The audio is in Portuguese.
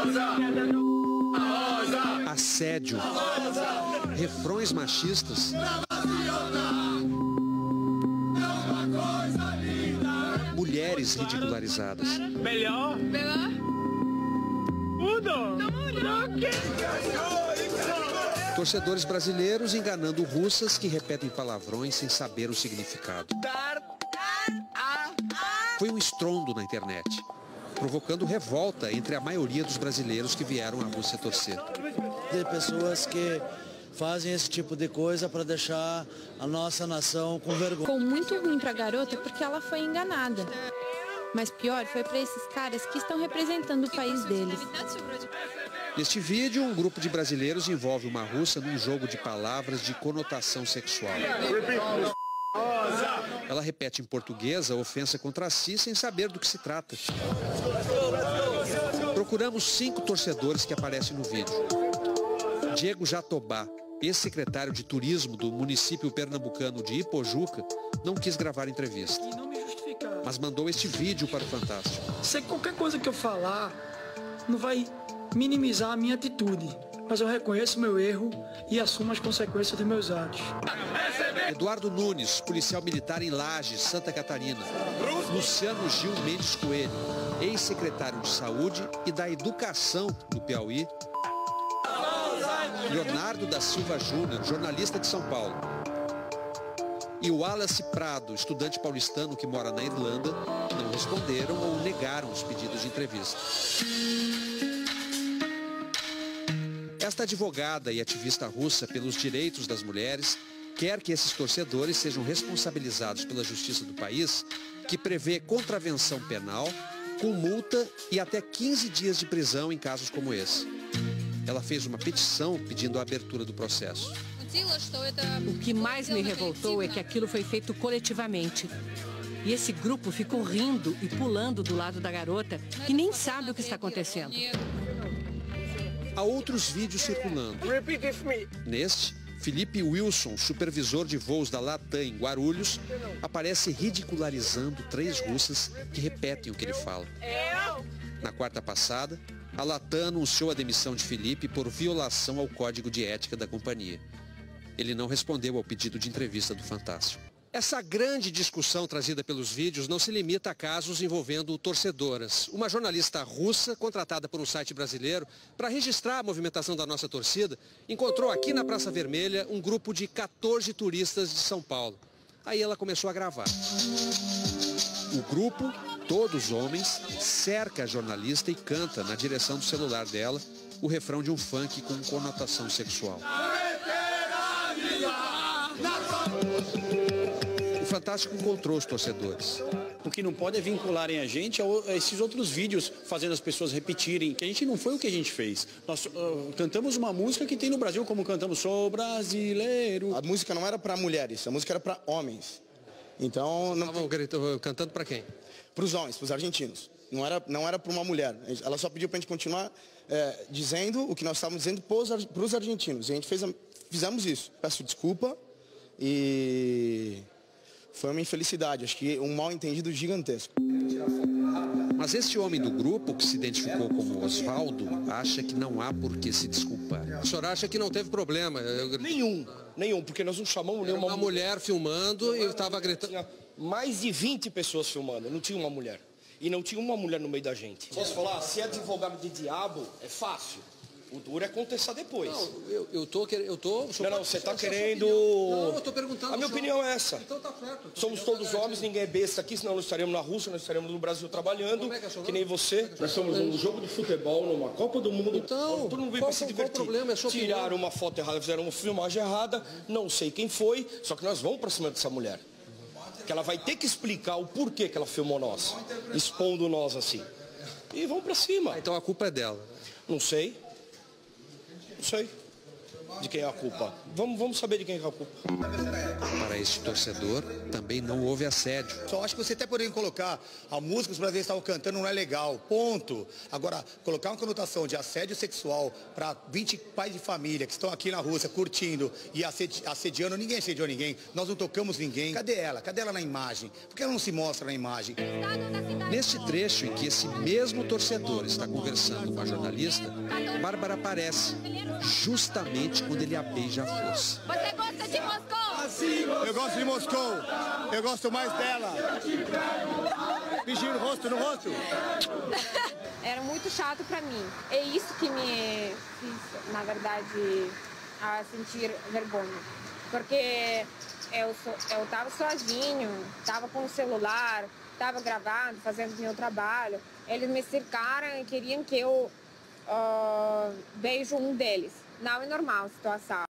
Assédio, refrões machistas, mulheres ridicularizadas. Melhor? Torcedores brasileiros enganando russas que repetem palavrões sem saber o significado. Foi um estrondo na internet, provocando revolta entre a maioria dos brasileiros que vieram à Rússia torcer. De pessoas que fazem esse tipo de coisa para deixar a nossa nação com vergonha. Ficou muito ruim para a garota porque ela foi enganada. Mas pior foi para esses caras que estão representando o país deles. Neste vídeo, um grupo de brasileiros envolve uma russa num jogo de palavras de conotação sexual. Ela repete em português a ofensa contra si sem saber do que se trata. Procuramos 5 torcedores que aparecem no vídeo. Diego Jatobá, ex-secretário de turismo do município pernambucano de Ipojuca, não quis gravar entrevista, mas mandou este vídeo para o Fantástico. Se qualquer coisa que eu falar não vai minimizar a minha atitude, mas eu reconheço meu erro e assumo as consequências dos meus atos. Eduardo Nunes, policial militar em Lages, Santa Catarina. Luciano Gil Mendes Coelho, ex-secretário de Saúde e da Educação do Piauí. Leonardo da Silva Júnior, jornalista de São Paulo. E o Wallace Prado, estudante paulistano que mora na Irlanda, não responderam ou negaram os pedidos de entrevista. Esta advogada e ativista russa pelos direitos das mulheres quer que esses torcedores sejam responsabilizados pela justiça do país, que prevê contravenção penal, com multa e até 15 dias de prisão em casos como esse. Ela fez uma petição pedindo a abertura do processo. O que mais me revoltou é que aquilo foi feito coletivamente. E esse grupo ficou rindo e pulando do lado da garota, que nem sabe o que está acontecendo. Há outros vídeos circulando. Neste, Felipe Wilson, supervisor de voos da Latam em Guarulhos, aparece ridicularizando 3 russas que repetem o que ele fala. Na quarta passada, a Latam anunciou a demissão de Felipe por violação ao código de ética da companhia. Ele não respondeu ao pedido de entrevista do Fantástico. Essa grande discussão trazida pelos vídeos não se limita a casos envolvendo torcedoras. Uma jornalista russa, contratada por um site brasileiro para registrar a movimentação da nossa torcida, encontrou aqui na Praça Vermelha um grupo de 14 turistas de São Paulo. Aí ela começou a gravar. O grupo, todos homens, cerca a jornalista e canta na direção do celular dela o refrão de um funk com conotação sexual. O Fantástico encontrou os torcedores. O que não pode é vincularem a gente a esses outros vídeos, fazendo as pessoas repetirem. Que a gente não foi o que a gente fez. Nós cantamos uma música que tem no Brasil, como cantamos Sou Brasileiro. A música não era para mulheres, a música era para homens. Então... Cantando para quem? Para os homens, para os argentinos. Não era para uma mulher. Ela só pediu para a gente continuar dizendo o que nós estávamos dizendo para os argentinos. E a gente fizemos isso. Peço desculpa e... foi uma infelicidade, acho que um mal-entendido gigantesco. Mas esse homem do grupo, que se identificou como Osvaldo, acha que não há por que se desculpar. O senhor acha que não teve problema? Nenhum, porque nós não chamamos nenhuma... Uma mulher filmando e estava gritando... Tinha mais de 20 pessoas filmando, não tinha uma mulher. E não tinha uma mulher no meio da gente. Posso falar, se é advogado de diabo, é fácil. O duro é acontecer depois. Não, eu tô... Não, você está querendo... Não, eu tô perguntando... A minha opinião é essa. Então tá certo. Somos todos homens, ninguém é besta aqui, senão nós estaremos na Rússia, nós estaremos no Brasil trabalhando, que nem você. Nós somos um jogo de futebol, numa Copa do Mundo. Então, todo mundo vem para se divertir. Qual o problema? Tiraram uma foto errada, fizeram uma filmagem errada, não sei quem foi, só que nós vamos para cima dessa mulher. Que ela vai ter que explicar o porquê que ela filmou nós, expondo nós assim. E vamos para cima. Então a culpa é dela. Não sei. Não sei. de quem é a culpa. Vamos saber de quem é a culpa. Para este torcedor, também não houve assédio. Só acho que você até poderia colocar a música que os brasileiros estavam cantando não é legal, ponto. Agora, colocar uma conotação de assédio sexual para 20 pais de família que estão aqui na Rússia curtindo e assediando, ninguém assediou ninguém, nós não tocamos ninguém. Cadê ela? Cadê ela na imagem? Por que ela não se mostra na imagem? Neste trecho em que esse mesmo torcedor está conversando com a jornalista, Bárbara aparece justamente quando ele a beija a força. Você gosta de Moscou? Eu gosto de Moscou. Eu gosto mais dela. Beijinho no rosto, no rosto. Era muito chato pra mim. É isso que me fez, na verdade, a sentir vergonha. Porque eu tava sozinho, tava com o celular, tava gravando, fazendo meu trabalho. Eles me cercaram e queriam que eu beijo um deles. Não é normal a situação.